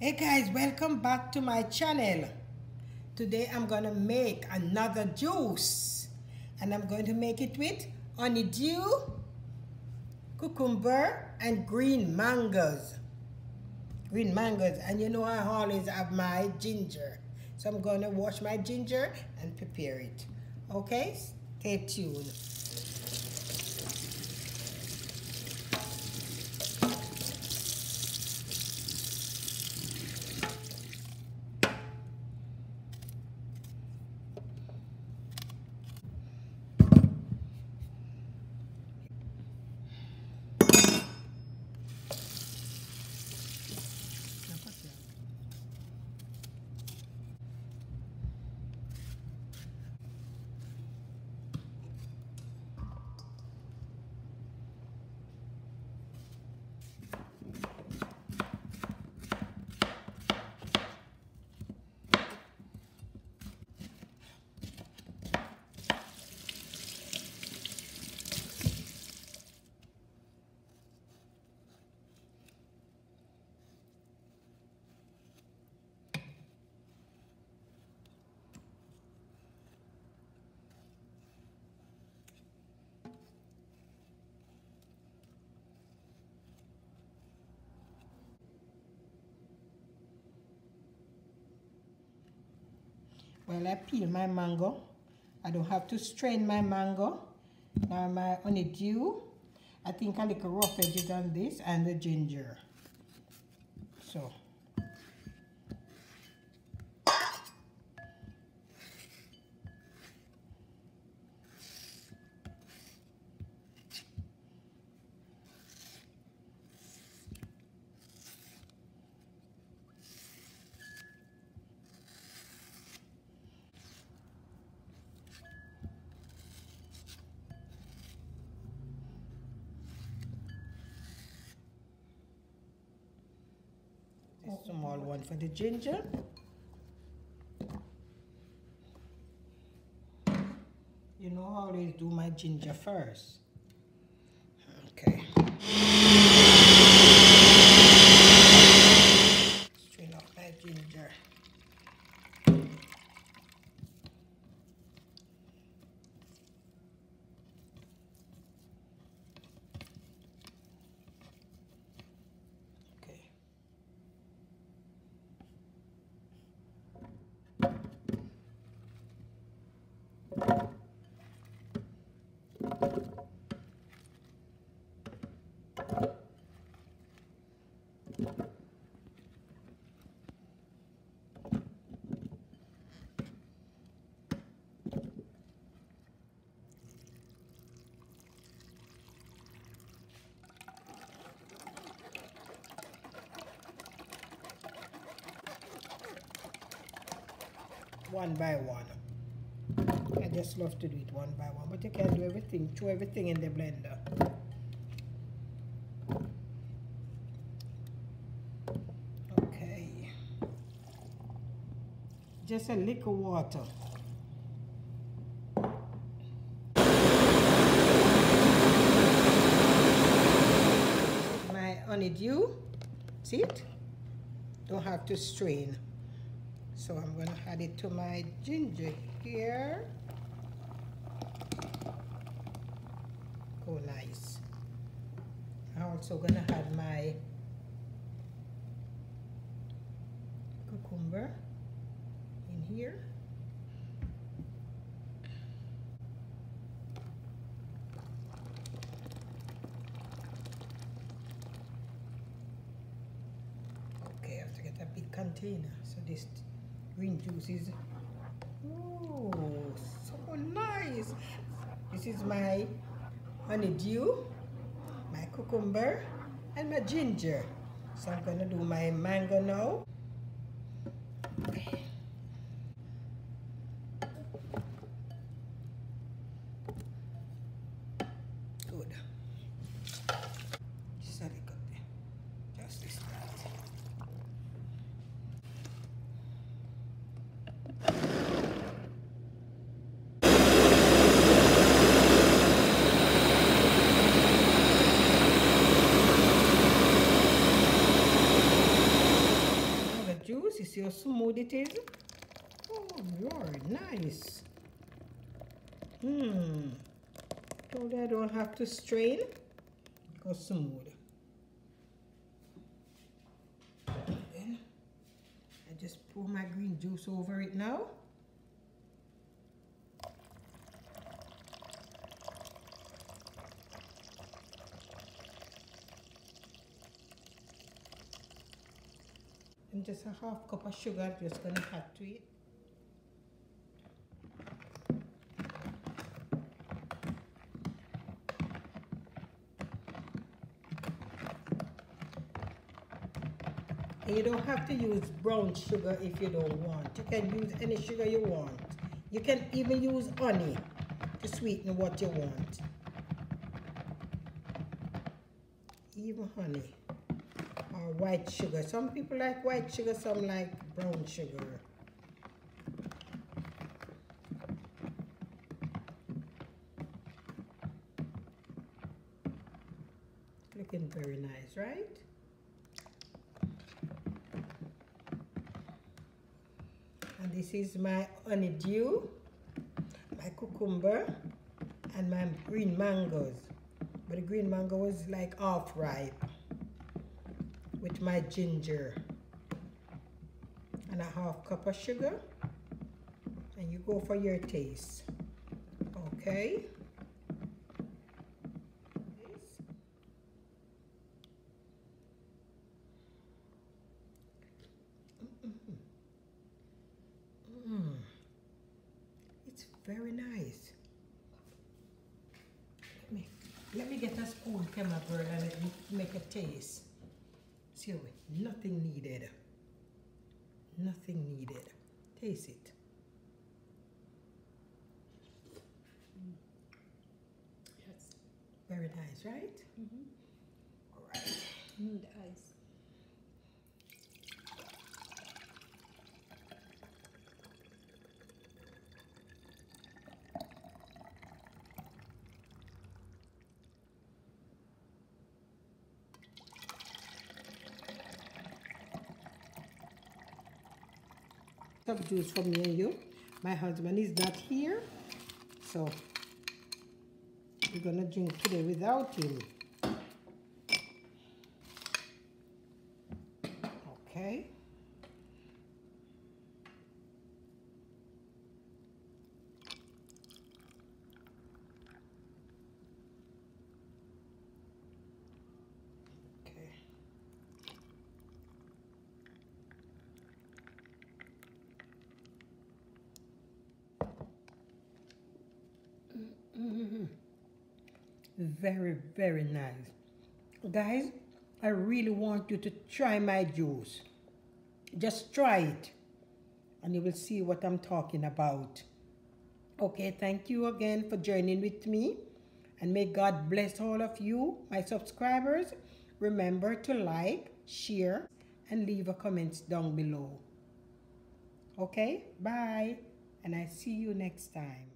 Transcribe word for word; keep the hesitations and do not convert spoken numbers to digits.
Hey guys, welcome back to my channel. Today I'm gonna make another juice, and I'm going to make it with honeydew, cucumber, and green mangoes. Green mangoes, and you know I always have my ginger, so I'm gonna wash my ginger and prepare it. Okay, stay tuned. Well, I peel my mango. I don't have to strain my mango. Now my honeydew. I think a little rough edges on this and the ginger. So. A small one for the ginger. You know, I always do my ginger first. Okay. Strain off my ginger. One by one. I just love to do it one by one, but you can do everything, throw everything in the blender. Okay. Just a little water. My honeydew, see it? Don't have to strain. So I'm going to add it to my ginger here. Oh, nice. I'm also going to add my cucumber in here. Okay, I have to get a big container. So this green juice is, oh, so nice. This is my honeydew, my cucumber, and my ginger. So I'm gonna do my mango now. Good. Just a little bit. Just this part. see how smooth it is? Oh Lord, nice. Hmm. Told you I don't have to strain. Look how smooth. And then I just pour my green juice over it now. And just a half cup of sugar, I'm just gonna add to it. And you don't have to use brown sugar if you don't want. You can use any sugar you want. You can even use honey to sweeten what you want. Even honey. Or white sugar. Some people like white sugar, some like brown sugar. Looking very nice, right? And this is my honeydew, my cucumber, and my green mangoes. But the green mango is like half ripe. With my ginger and a half cup of sugar, and you go for your taste. Okay. Mm-mm. Mm. It's very nice. Let me let me get a spoon, camera girl, and let me make a taste. See, nothing needed. Nothing needed. Taste it. Mm. Yes. Very nice, right? Mm-hmm. All right. Mm, the ice. Some juice for me and you. My husband is not here, so we're gonna drink today without him. Okay. Okay. Mm-hmm. Very, very nice. Guys, I really want you to try my juice. Just try it and you will see what I'm talking about. Okay, thank you again for joining with me, and may God bless all of you, my subscribers. Remember to like, share, and leave a comment down below. Okay, bye, and I see you next time.